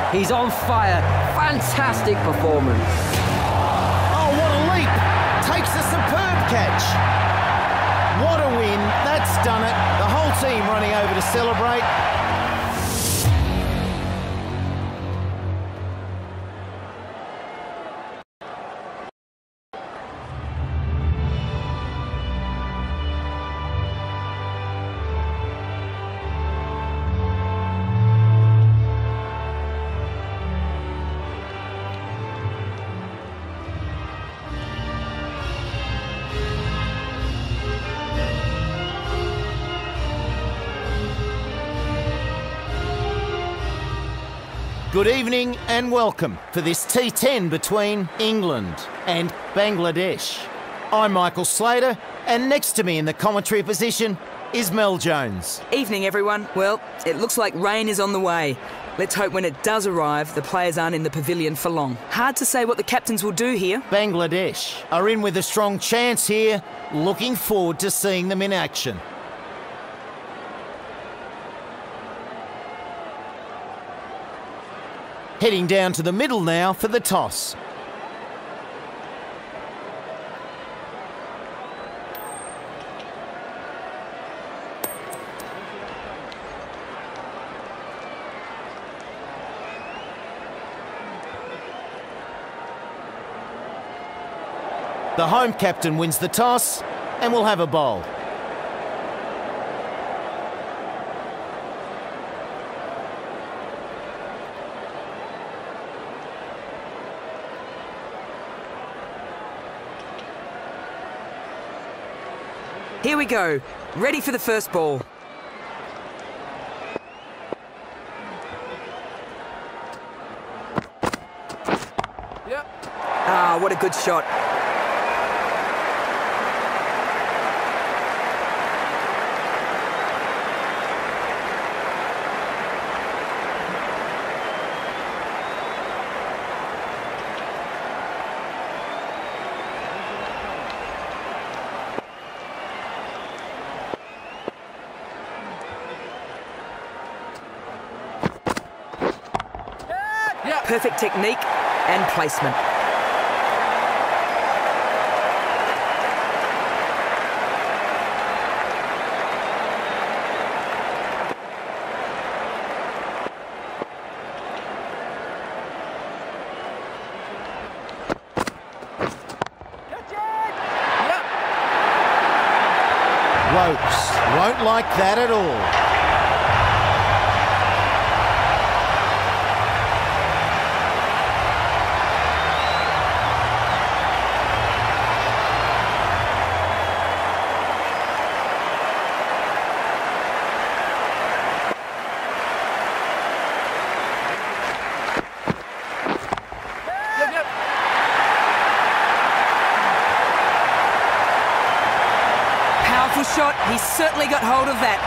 He's on fire. Fantastic performance. Oh, what a leap. Takes a superb catch. What a win. That's done it. The whole team running over to celebrate. Good evening and welcome for this T10 between England and Bangladesh. I'm Michael Slater, and next to me in the commentary position is Mel Jones. Evening, everyone. Well, it looks like rain is on the way. Let's hope when it does arrive, the players aren't in the pavilion for long. Hard to say what the captains will do here. Bangladesh are in with a strong chance here. Looking forward to seeing them in action. Heading down to the middle now for the toss. The home captain wins the toss and will have a bowl. Here we go. Ready for the first ball. Yep. Ah, what a good shot. Perfect technique and placement. Ropes won't like that at all. Shot. He's certainly got hold of that.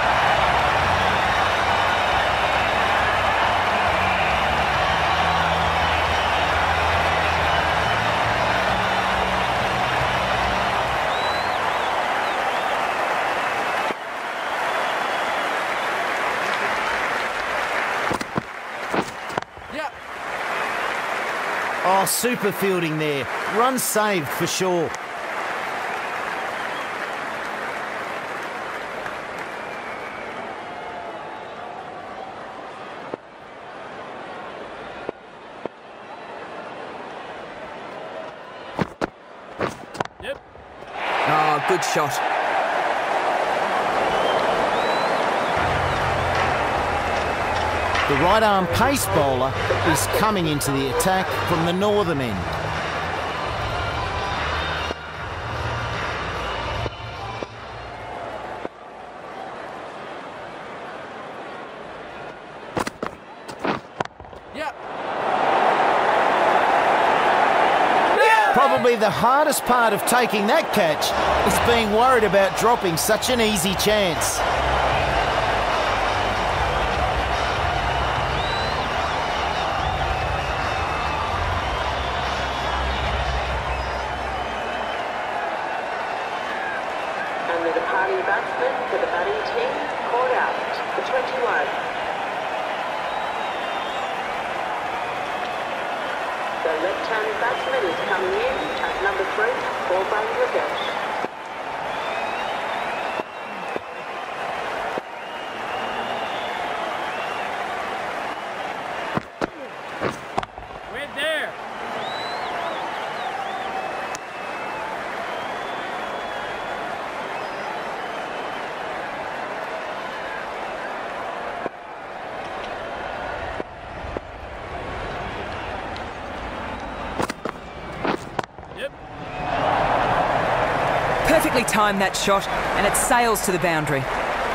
Yep. Oh, super fielding there. Run saved for sure. Oh, good shot. The right-arm pace bowler is coming into the attack from the northern end. Probably the hardest part of taking that catch is being worried about dropping such an easy chance. And the departing batsman for the batting team caught out for 21. left-handed batsman is coming in at number 3 for Bangladesh. Perfectly timed that shot, and it sails to the boundary.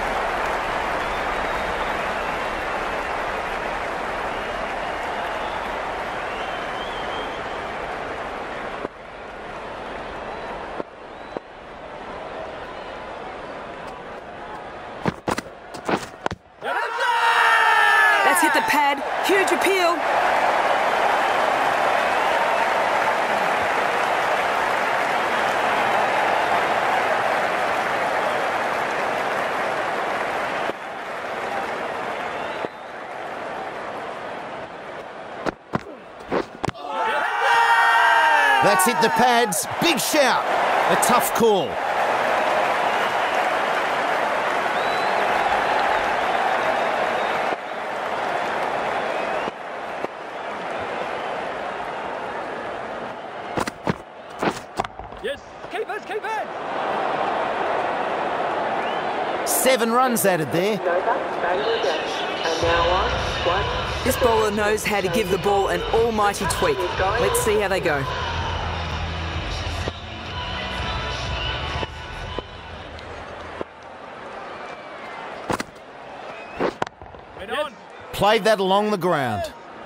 That's hit the pad. Huge appeal. That's hit the pads. Big shout. A tough call. Yes, keepers, keep it! 7 runs added there. Over Bangladesh. And now on 1. This bowler knows how to give the ball an almighty tweak. Let's see how they go. Played that along the ground.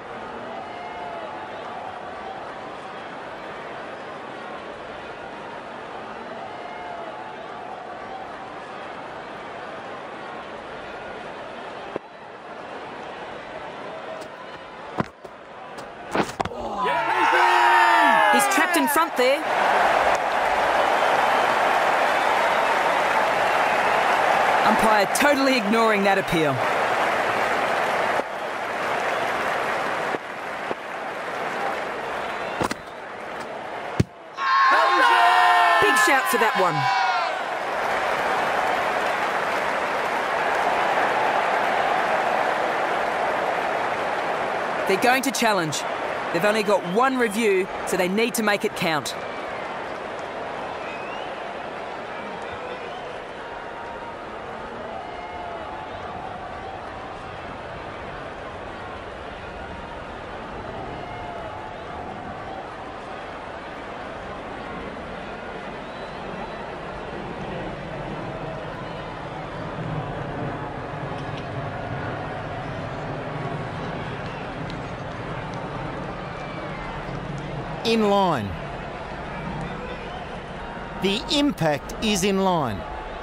He's trapped in front there. Umpire totally ignoring that appeal. Big shout for that one. They're going to challenge. They've only got 1 review, so they need to make it count. In line. The impact is in line.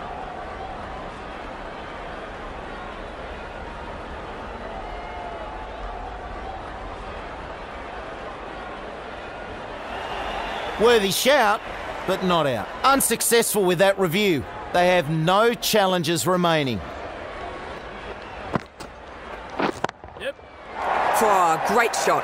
Worthy shout, but not out. Unsuccessful with that review. They have no challenges remaining. Oh, great shot.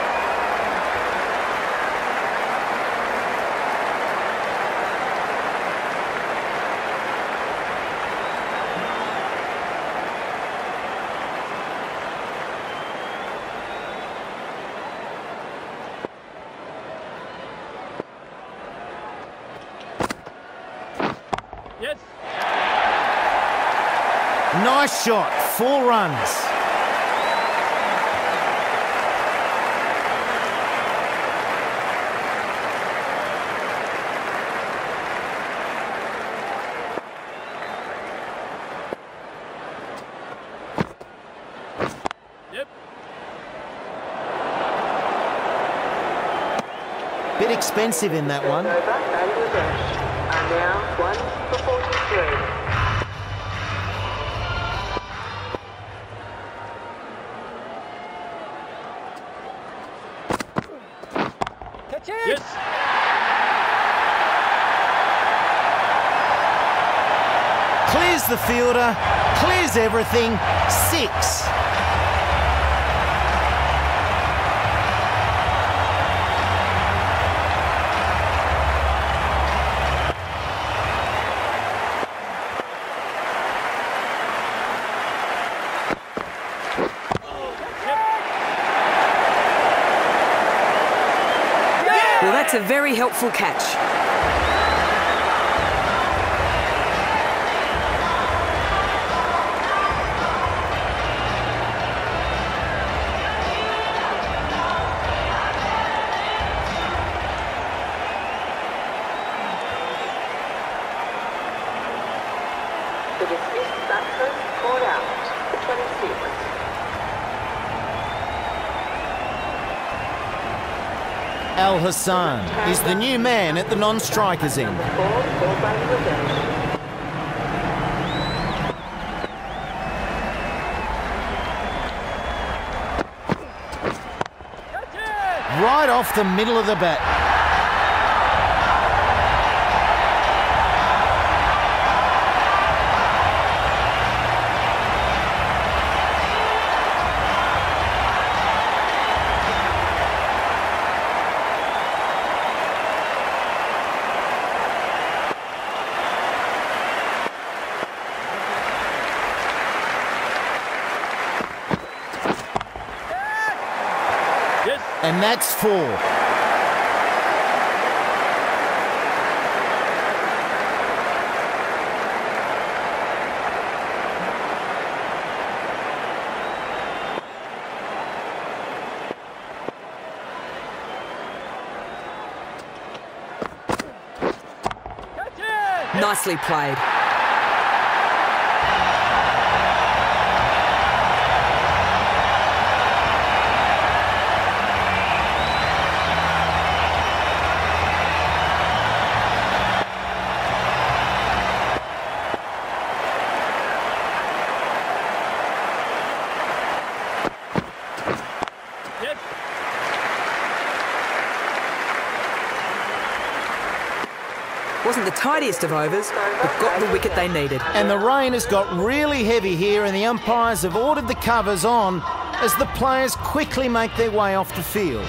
Yes. Nice shot, 4 runs. Yep. Bit expensive in that one. Over Bangladesh. And now 1 for 43. Catch it! Yes. Clears the fielder, clears everything, 6. a very helpful catch. The dismissed batsman called out for 26. Al Hassan is the new man at the non-strikers end. Number 4, Bangladesh. Right off the middle of the bat. And that's 4. Nicely played. Wasn't the tidiest of overs, but got the wicket they needed. And the rain has got really heavy here, and the umpires have ordered the covers on as the players quickly make their way off the field.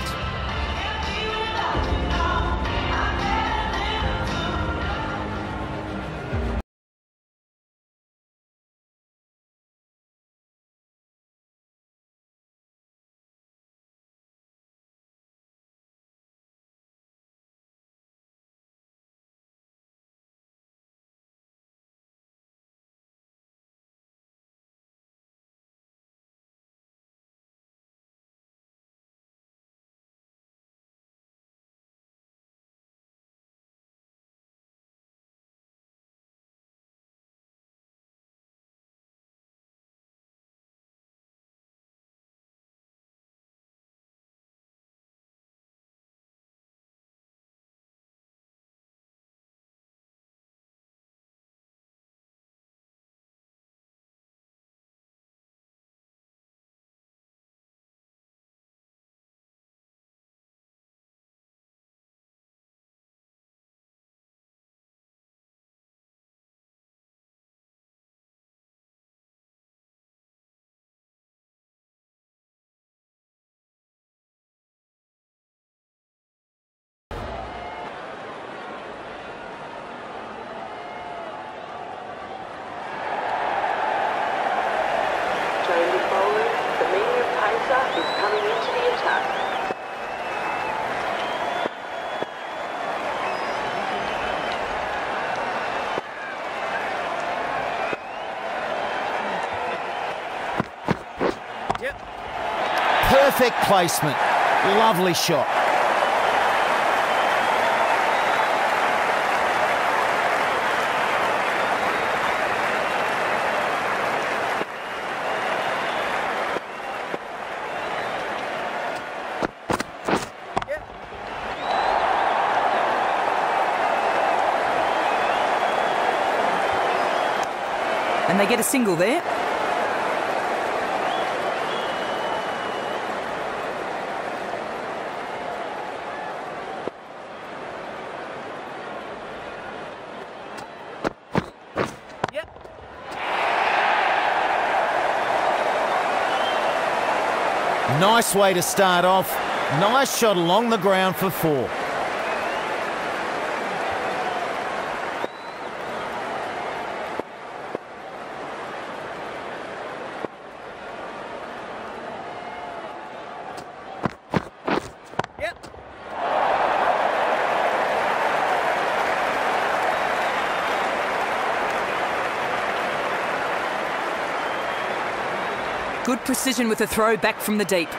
Changing bowlers, the medium pacer is coming into the attack. Perfect placement. Lovely shot. And they get a single there. Nice way to start off. Nice shot along the ground for 4. Good precision with a throw back from the deep.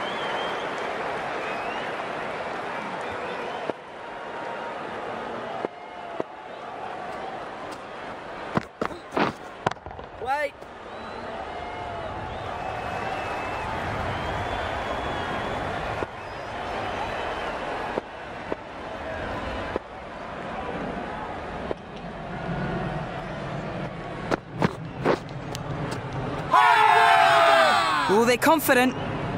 Wait. Oh, they're confident.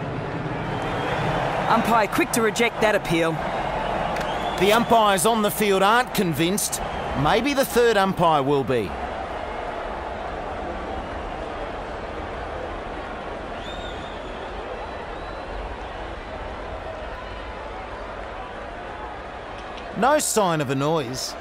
Umpire quick to reject that appeal. The umpires on the field aren't convinced. Maybe the third umpire will be. No sign of a noise.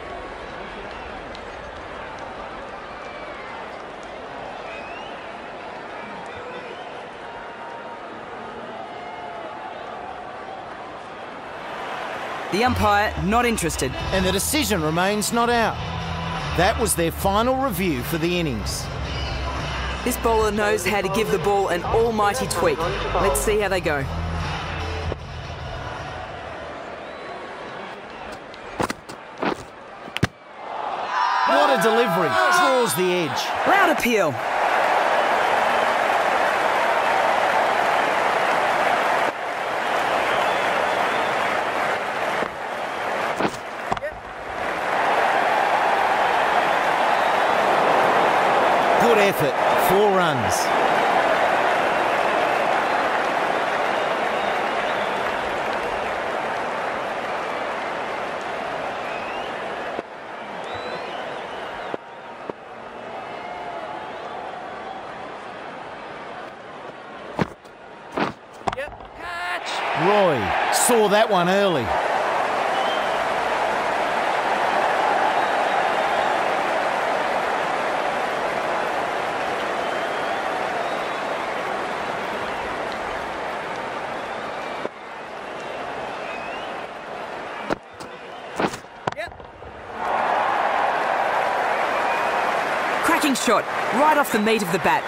The umpire not interested. And the decision remains not out. That was their final review for the innings. This bowler knows how to give the ball an almighty tweak. Let's see how they go. What a delivery. Draws the edge. Loud appeal. Good effort. 4 runs. Yep. Catch. Roy saw that one early. Cracking shot, right off the meat of the bat.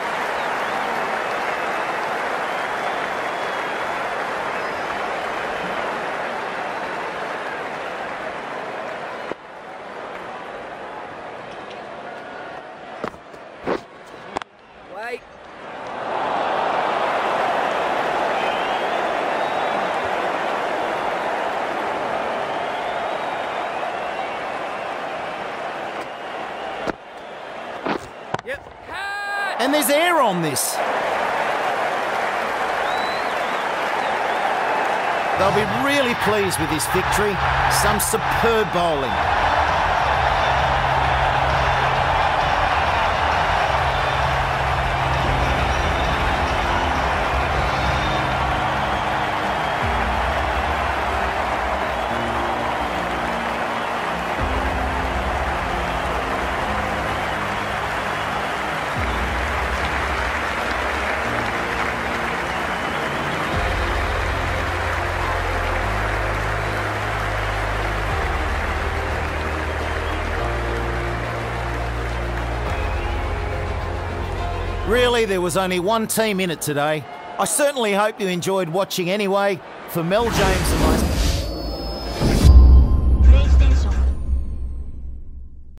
Wait. Yep. Catch. And there's air on this. They'll be really pleased with this victory. Some superb bowling. Really, there was only one team in it today. I certainly hope you enjoyed watching anyway. For Mel James and myself,